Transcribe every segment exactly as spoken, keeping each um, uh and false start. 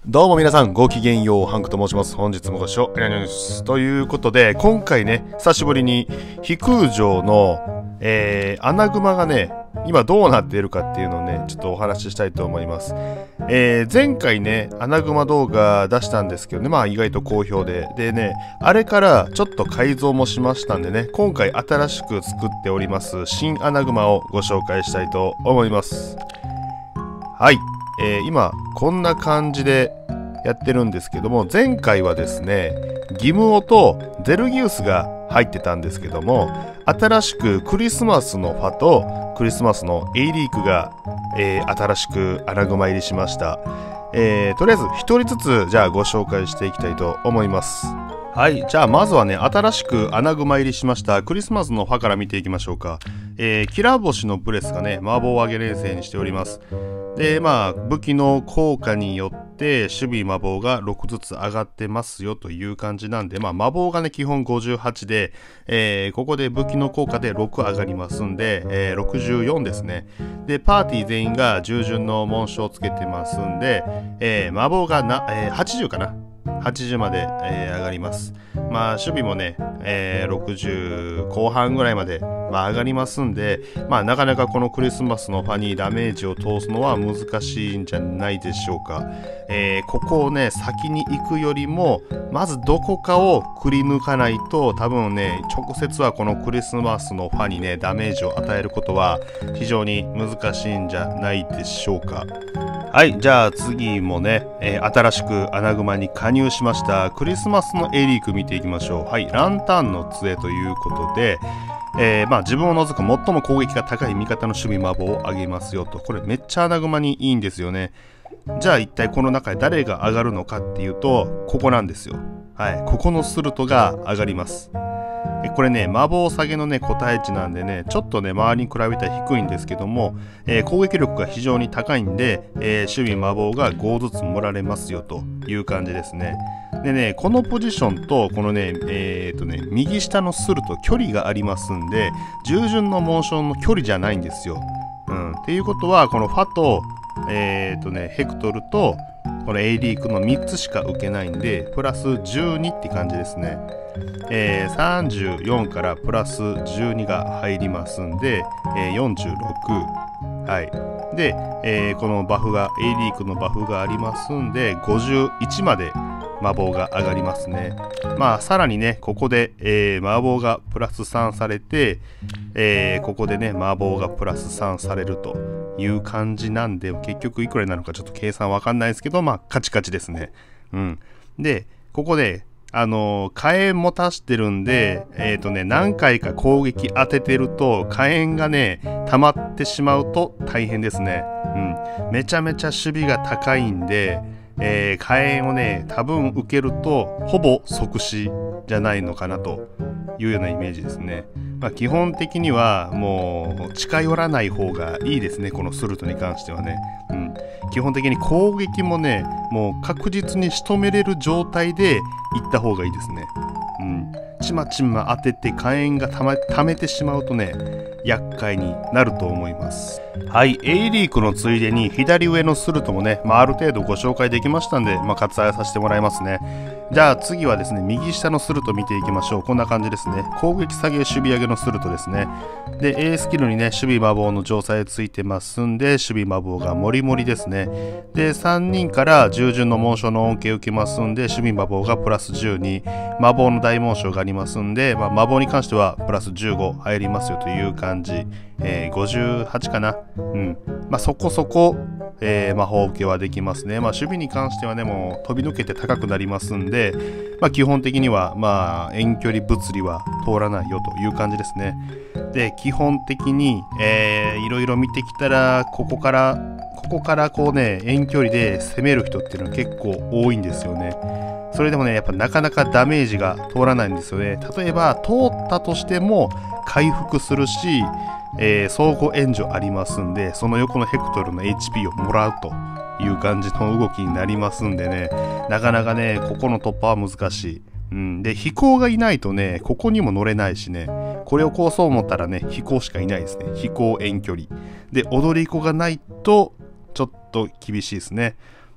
どうも皆さんごきげんよう、ハンクと申します。本日もご視聴ありがとうございます。ということで、今回ね、久しぶりに飛空城の、えー、アナグマがね、今どうなっているかっていうのをね、ちょっとお話ししたいと思います。えー、前回ね、アナグマ動画出したんですけどね、まあ意外と好評で。でね、あれからちょっと改造もしましたんでね、今回新しく作っております新アナグマをご紹介したいと思います。はい。えー、今、こんな感じでやってるんですけども、前回はですね、ギムオとゼルギウスが入ってたんですけども、新しくクリスマスのファとクリスマスのエイリークが、えー、新しくアナグマ入りしました。えー、とりあえずひとりずつじゃあご紹介していきたいと思います。はい、じゃあまずはね、新しくアナグマ入りしましたクリスマスのファから見ていきましょうか。えー、キラー星のブレスがね、麻婆上げ連成にしております。で、まあ、武器の効果によって守備魔法がろくずつ上がってますよという感じなんで、まあ、魔法がね、基本ごじゅうはちで、えー、ここで武器の効果でろく上がりますんで、えー、ろくじゅうよんですね。で、パーティー全員が従順の紋章をつけてますんで、えー、魔法がな、えー、はちじゅうかな。はちじゅうまで、えー、上がります。まあ、守備もね、えー、ろくじゅうこう半ぐらいまで、まあ、上がりますんで、まあ、なかなかこのクリスマスのファにダメージを通すのは難しいんじゃないでしょうか。えー、ここをね、先に行くよりも、まずどこかをくり抜かないと、多分ね、直接はこのクリスマスのファにね、ダメージを与えることは非常に難しいんじゃないでしょうか。はい、じゃあ次もね、えー、新しくアナグマに加入しましたクリスマスのエリーク見ていきましょう。はい、ランタンの杖ということで、えー、まあ自分を除く最も攻撃が高い味方の守備魔法を上げますよと。これめっちゃアナグマにいいんですよね。じゃあ一体この中で誰が上がるのかっていうと、ここなんですよ。はい、ここのスルトが上がります。これね、魔法下げのね、個体値なんでね、ちょっとね、周りに比べたら低いんですけども、えー、攻撃力が非常に高いんで、えー、守備魔法がごずつ盛られますよという感じですね。でね、このポジションと、このね、えー、っとね、右下のスルと距離がありますんで、従順の紋章の距離じゃないんですよ。うん。っていうことは、このファと、えー、っとね、ヘクトルと、このエイリークのみっつしか受けないんで、プラスじゅうにって感じですね。えー、さんじゅうよんからプラスじゅうにが入りますんで、えー、よんじゅうろく。はい。で、えー、このバフが、エイリークのバフがありますんで、ごじゅういちまで魔法が上がりますね。まあ、さらにね、ここで、えー、魔法がプラスさんされて、えー、ここでね、魔法がプラスさんされるという感じなんで、結局いくらになるのかちょっと計算わかんないですけど、まあ、カチカチですね。うん。で、ここで、あのー、火炎持たしてるんで、えっとね、何回か攻撃当ててると、火炎がね、溜まってしまうと大変ですね。うん。めちゃめちゃ守備が高いんで、えー、火炎をね、多分受けると、ほぼ即死じゃないのかなというようなイメージですね。まあ、基本的には、もう、近寄らない方がいいですね、このスルトに関してはね。うん。基本的に攻撃もね、もう確実に仕留めれる状態で行った方がいいですね。うん。ちまちま当てて火炎がたま、溜めてしまうとね、厄介になると思います。はい、エイリークのついでに左上のスルトもね、まあ、ある程度ご紹介できましたんで、まあ、割愛させてもらいますね。じゃあ次はですね、右下のスルト見ていきましょう。こんな感じですね。攻撃下げ守備上げのスルトですね。で、A スキルにね、守備魔法の城塞ついてますんで、守備魔法がモリモリですね。で、さんにんから従順の紋章の恩恵を受けますんで、守備魔法がプラスじゅうに、魔法の大紋章がありますんで、まあ、魔法に関してはプラスじゅうご入りますよという感じ。えー、ごじゅうはちかな。うん。まあ、そこそこ、えー、魔法受けはできますね。まあ、守備に関してはね、もう飛び抜けて高くなりますんで、まあ、基本的には、まあ、遠距離物理は通らないよという感じですね。で、基本的に、えー、いろいろ見てきたら、ここから、ここからこうね、遠距離で攻める人っていうのは結構多いんですよね。それでもね、やっぱなかなかダメージが通らないんですよね。例えば、通ったとしても回復するし、えー、相互援助ありますんで、その横のヘクトルの エイチピー をもらうという感じの動きになりますんでね、なかなかね、ここの突破は難しい。うん、で、飛行がいないとね、ここにも乗れないしね、これをこうそう思ったらね、飛行しかいないですね。飛行遠距離。で、踊り子がないと、ちょっと厳しいですね。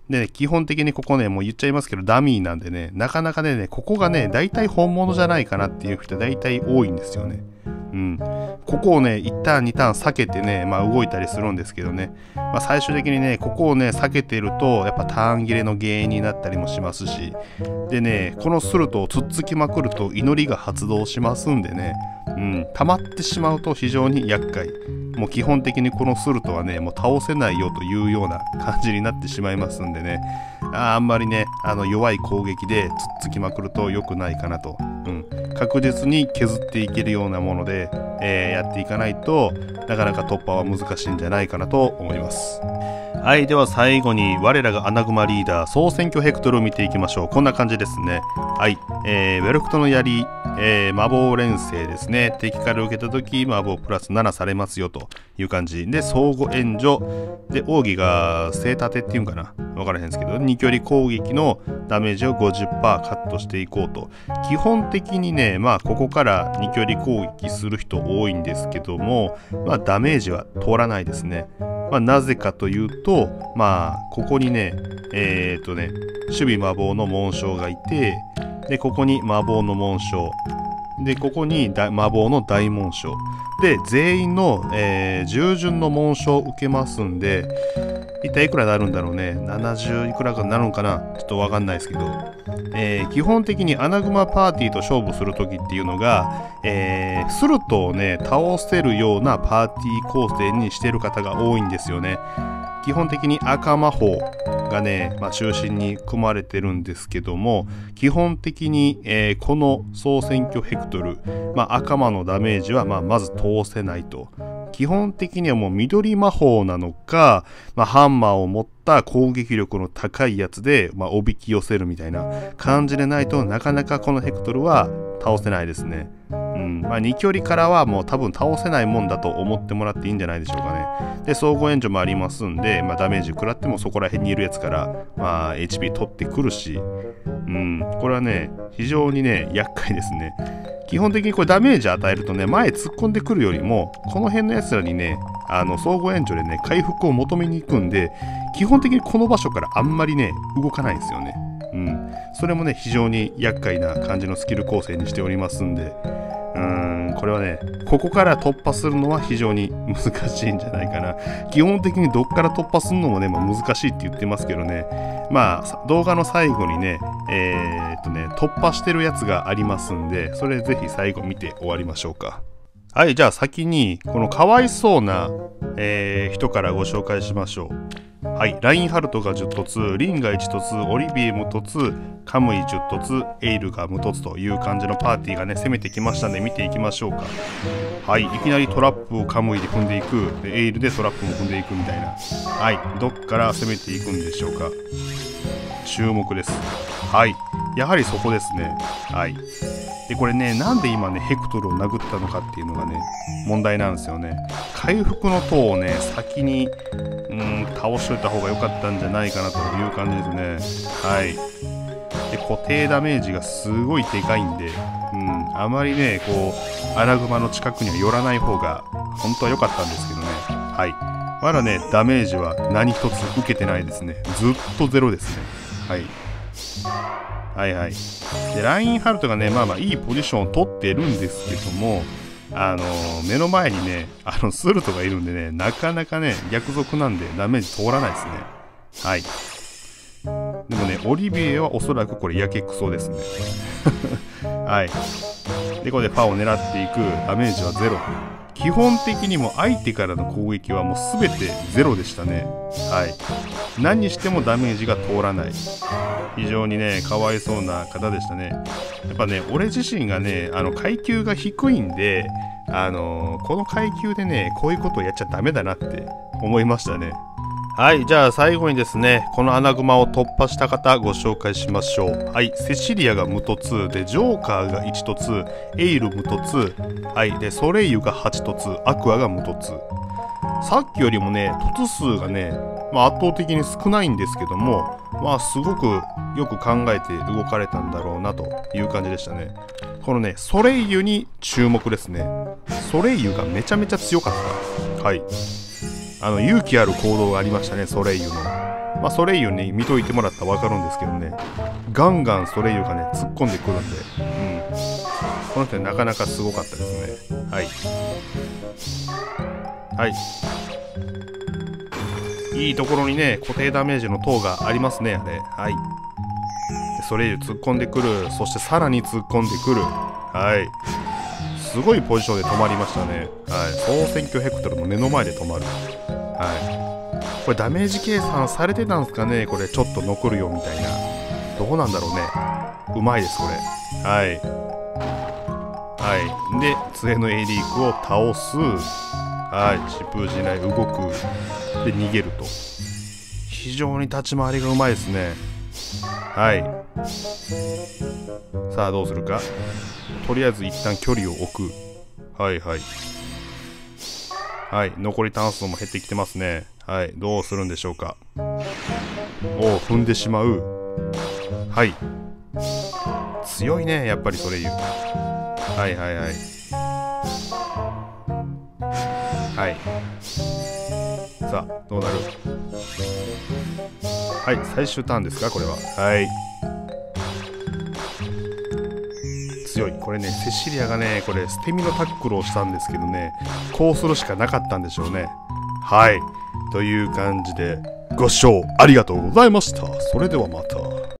で、ね、基本的にここね、もう言っちゃいますけど、ダミーなんでね、なかなかね、ここがね、大体本物じゃないかなっていう人大体多いんですよね。うん。ここをね、いちターン、にターン避けてね、まあ動いたりするんですけどね、まあ最終的にね、ここをね、避けてると、やっぱターン切れの原因になったりもしますし、でね、このスルトをつっつきまくると祈りが発動しますんでね、うん、溜まってしまうと非常に厄介。もう基本的にこのスルトはね、もう倒せないよというような感じになってしまいますんでね、あ, あんまりね、あの弱い攻撃でつっつきまくると良くないかなと。うん、確実に削っていけるようなもので、えー、やっていかないとなかなか突破は難しいんじゃないかなと思います。はい、では最後に我らがアナグマリーダー総選挙ヘクトルを見ていきましょう。こんな感じですね。はい、えー、ウェルクトの槍、えー、魔法連星ですね。敵から受けた時魔法プラスななされますよという感じで、相互援助で奥義が正立てっていうんかな、分からへんですけど、に距離攻撃のダメージを ごじゅっパーセント カットしていこうと。基本的にね、まあここからに距離攻撃する人多いんですけども、まあダメージは通らないですね。まあ、なぜかというと、まあここにね、えー、っとね守備魔法の紋章がいて、でここに魔法の紋章で、ここに魔法の大紋章で、全員の、えー、従順の紋章を受けますんで、一体いくらになるんだろうね。ななじゅういくらかになるのかな、ちょっとわかんないですけど、えー、基本的にアナグマパーティーと勝負するときっていうのが、えー、スルトをね倒せるようなパーティー構成にしてる方が多いんですよね。基本的に赤魔法がね、まあ、中心に組まれてるんですけども、基本的に、えー、この総選挙ヘクトル、まあ、赤魔のダメージは、まあ、まず通せないと。基本的にはもう緑魔法なのか、まあ、ハンマーを持った攻撃力の高いやつで、まあ、おびき寄せるみたいな感じでないとなかなかこのヘクトルは倒せないですね。うん、まあに距離からはもう多分倒せないもんだと思ってもらっていいんじゃないでしょうかね。で、相互援助もありますんで、まあ、ダメージ食らってもそこら辺にいるやつから、まあ、エイチピー 取ってくるし、うん、これはね、非常にね、厄介ですね。基本的にこれダメージ与えるとね、前突っ込んでくるよりも、この辺のやつらにね、あの、相互援助でね、回復を求めに行くんで、基本的にこの場所からあんまりね、動かないんですよね。うん。それもね、非常に厄介な感じのスキル構成にしておりますんで、うーん、これはね、ここから突破するのは非常に難しいんじゃないかな。基本的にどっから突破するのもね、まあ、難しいって言ってますけどね、まあ、動画の最後にね、えー、っとね、突破してるやつがありますんで、それぜひ最後見て終わりましょうか。はい、じゃあ先に、このかわいそうな、えー、人からご紹介しましょう。はい、ラインハルトがじゅっ凸、リンがいち凸、オリビエ無凸、カムイじゅっ凸、エイルが無凸という感じのパーティーがね、攻めてきましたので見ていきましょうか。はい、いきなりトラップをカムイで踏んでいく、でエイルでトラップも踏んでいくみたいな。はい、どっから攻めていくんでしょうか。注目です。はい、やはりそこですね。はい。で、これね、なんで今ね、ヘクトルを殴ったのかっていうのがね、問題なんですよね。回復の塔をね、先に、うん、倒しといた方が良かったんじゃないかなという感じですね。はい。で、固定ダメージがすごいでかいんで、うん、あまりね、こう、アナグマの近くには寄らない方が、本当は良かったんですけどね。はい。まだね、ダメージは何一つ受けてないですね。ずっとゼロですね。はい。はいはい。で、ラインハルトがね、まあまあいいポジションを取ってるんですけども、あのー、目の前にね、あの、スルトがいるんでね、なかなかね、逆賊なんでダメージ通らないですね。はい。でもね、オリビエはおそらくこれやけくそですね。はい。で、これでファを狙っていく、ダメージはゼロ。基本的にも相手からの攻撃はもう全てゼロでしたね。はい。何にしてもダメージが通らない。非常にね、かわいそうな方でしたね。やっぱね、俺自身がね、あの、階級が低いんで、あのー、この階級でね、こういうことをやっちゃダメだなって思いましたね。はい、じゃあ最後にですね、このアナグマを突破した方ご紹介しましょう。はい、セシリアが無凸で、ジョーカーがいち凸、エイル無凸、はい、で、ソレイユがはち凸、アクアが無凸。さっきよりもね、凸数がね、まあ、圧倒的に少ないんですけども、まあ、すごくよく考えて動かれたんだろうなという感じでしたね。このね、ソレイユに注目ですね。ソレイユがめちゃめちゃ強かった。はい。あの、勇気ある行動がありましたね、ソレイユの。 まあソレイユに見といてもらったら分かるんですけどね、ガンガンソレイユがね突っ込んでくるんで、うん、この人なかなかすごかったですね。はいはい、いいところにね固定ダメージの塔がありますね、あれ。はい、でソレイユ突っ込んでくる、そしてさらに突っ込んでくる。はい、すごいポジションで止まりましたね。はい、総選挙ヘクトルの目の前で止まる。はい、これダメージ計算されてたんですかね、これちょっと残るよみたいな。どうなんだろうね。うまいですこれ。はいはい、で杖のエリークを倒す。はい、疾風陣雷動くで逃げると。非常に立ち回りがうまいですね。はい、さあどうするか。とりあえず一旦距離を置く。はいはいはい、残りターン数も減ってきてますね。はい、どうするんでしょうか。おお、踏んでしまう。はい、強いねやっぱりソレイユ。はいはいはいはい、さあどうなる。はい、最終ターンですかこれは。はい、強い。これねセシリアがねこれ捨て身のタックルをしたんですけどね、こうするしかなかったんでしょうね。はい、という感じでご視聴ありがとうございました。それではまた。